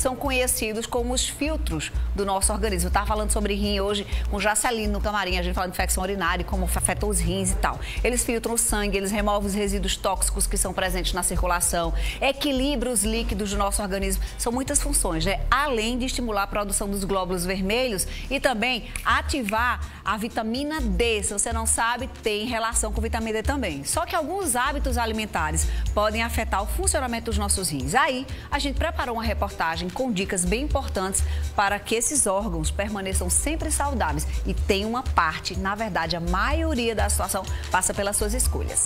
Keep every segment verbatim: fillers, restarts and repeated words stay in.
são conhecidos como os filtros do nosso organismo. Eu estava falando sobre rim hoje com o Jacelino no camarim, a gente falando de infecção urinária, como afetou os rins e tal. Eles filtram o sangue, eles removem os resíduos tóxicos que são presentes na circulação, equilibram os líquidos do nosso organismo. São muitas funções, né? Além de estimular a produção dos glóbulos vermelhos e também ativar a vitamina D. Se você não sabe, tem relação com vitamina D também. Só que alguns hábitos alimentares podem afetar o funcionamento dos nossos rins. Aí, a gente preparou uma reportagem com dicas bem importantes para que esses órgãos permaneçam sempre saudáveis. E tem uma parte, na verdade, a maioria da situação passa pelas suas escolhas.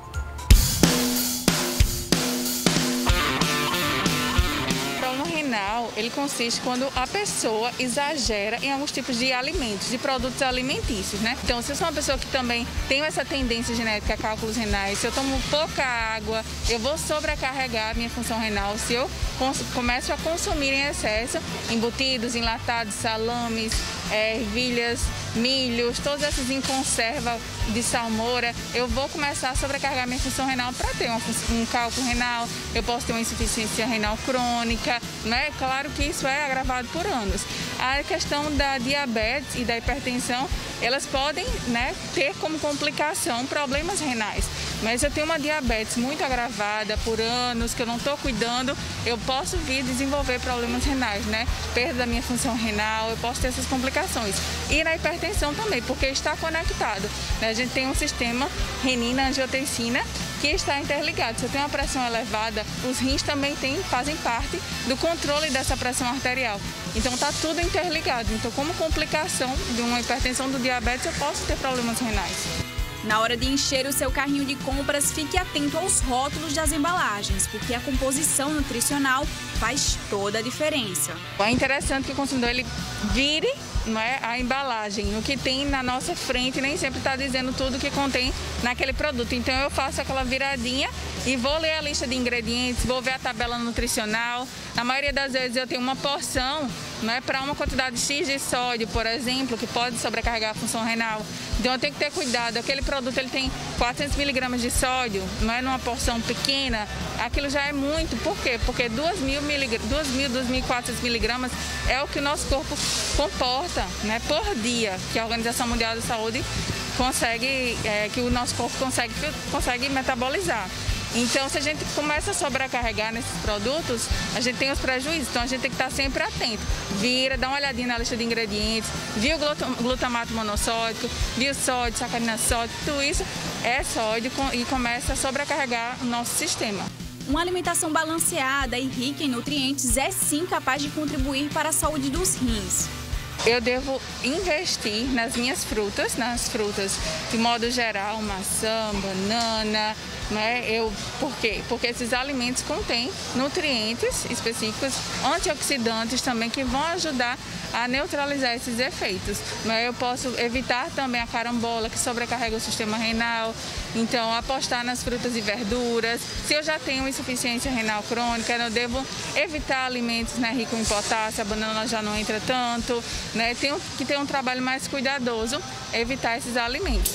Ele consiste quando a pessoa exagera em alguns tipos de alimentos, de produtos alimentícios, né? Então, se eu sou uma pessoa que também tem essa tendência genética a cálculos renais, se eu tomo pouca água, eu vou sobrecarregar a minha função renal. Se eu começo a consumir em excesso embutidos, enlatados, salames, é, ervilhas, milhos, todos esses em conserva de salmoura, eu vou começar a sobrecarregar minha função renal para ter uma, um cálculo renal, eu posso ter uma insuficiência renal crônica, né? Claro que isso é agravado por anos. A questão da diabetes e da hipertensão, elas podem, né, ter como complicação problemas renais. Mas eu tenho uma diabetes muito agravada por anos, que eu não estou cuidando, eu posso vir desenvolver problemas renais, né? Perda da minha função renal, eu posso ter essas complicações. E na hipertensão também, porque está conectado. A gente tem um sistema renina-angiotensina que está interligado. Se eu tenho uma pressão elevada, os rins também tem, fazem parte do controle dessa pressão arterial. Então está tudo interligado. Então, como complicação de uma hipertensão do diabetes, eu posso ter problemas renais. Na hora de encher o seu carrinho de compras, fique atento aos rótulos das embalagens, porque a composição nutricional faz toda a diferença. É interessante que o consumidor ele vire, não é, a embalagem. O que tem na nossa frente nem sempre está dizendo tudo que contém naquele produto. Então eu faço aquela viradinha e vou ler a lista de ingredientes, vou ver a tabela nutricional. Na maioria das vezes eu tenho uma porção, não é, para uma quantidade X de sódio, por exemplo, que pode sobrecarregar a função renal. Então eu tenho que ter cuidado. Aquele produto ele tem quatrocentos miligramas de sódio, não é, numa porção pequena, aquilo já é muito. Por quê? Porque duas mil, duas mil, duas mil e quatrocentos miligramas é o que o nosso corpo comporta, né, por dia, que a Organização Mundial da Saúde consegue, é, que o nosso corpo consegue, consegue metabolizar. Então, se a gente começa a sobrecarregar nesses produtos, a gente tem os prejuízos. Então, a gente tem que estar sempre atento. Vira, dá uma olhadinha na lista de ingredientes, viu o glutamato monossódico, viu sódio, sacarina sódico, tudo isso é sódio e começa a sobrecarregar o nosso sistema. Uma alimentação balanceada e rica em nutrientes é sim capaz de contribuir para a saúde dos rins. Eu devo investir nas minhas frutas, nas frutas de modo geral, maçã, banana, né? Eu, por quê? Porque esses alimentos contêm nutrientes específicos, antioxidantes também, que vão ajudar a neutralizar esses efeitos. Né? Eu posso evitar também a carambola, que sobrecarrega o sistema renal, então apostar nas frutas e verduras. Se eu já tenho insuficiência renal crônica, eu devo evitar alimentos, né, ricos em potássio, a banana já não entra tanto, né? Tenho que ter um trabalho mais cuidadoso, evitar esses alimentos.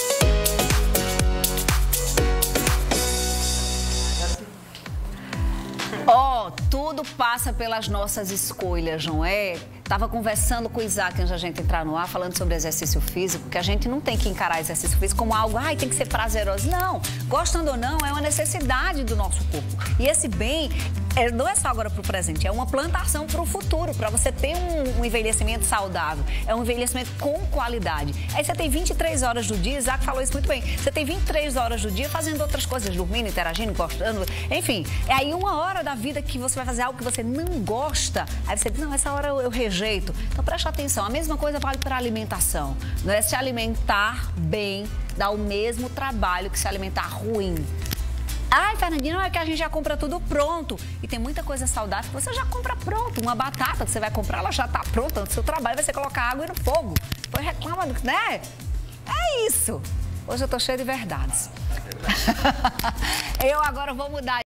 Ó, oh, tudo passa pelas nossas escolhas, não é? Estava conversando com o Isaac antes da gente entrar no ar, falando sobre exercício físico, que a gente não tem que encarar exercício físico como algo, ai, tem que ser prazeroso. Não, gostando ou não, é uma necessidade do nosso corpo. E esse bem é, não é só agora para o presente, é uma plantação para o futuro, para você ter um, um envelhecimento saudável. É um envelhecimento com qualidade. Aí você tem vinte e três horas do dia, Isaac falou isso muito bem, você tem vinte e três horas do dia fazendo outras coisas, dormindo, interagindo, gostando, enfim. É aí uma hora da vida que você vai fazer algo que você não gosta, aí você diz, não, essa hora eu, eu rejeito. Então, preste atenção, a mesma coisa vale para a alimentação. Não é se alimentar bem, dá o mesmo trabalho que se alimentar ruim. Ai, Fernandinha, não é que a gente já compra tudo pronto. E tem muita coisa saudável que você já compra pronto. Uma batata que você vai comprar, ela já está pronta. O seu trabalho vai ser colocar água no fogo. Depois reclama, né? É isso. Hoje eu tô cheia de verdades. Eu agora vou mudar.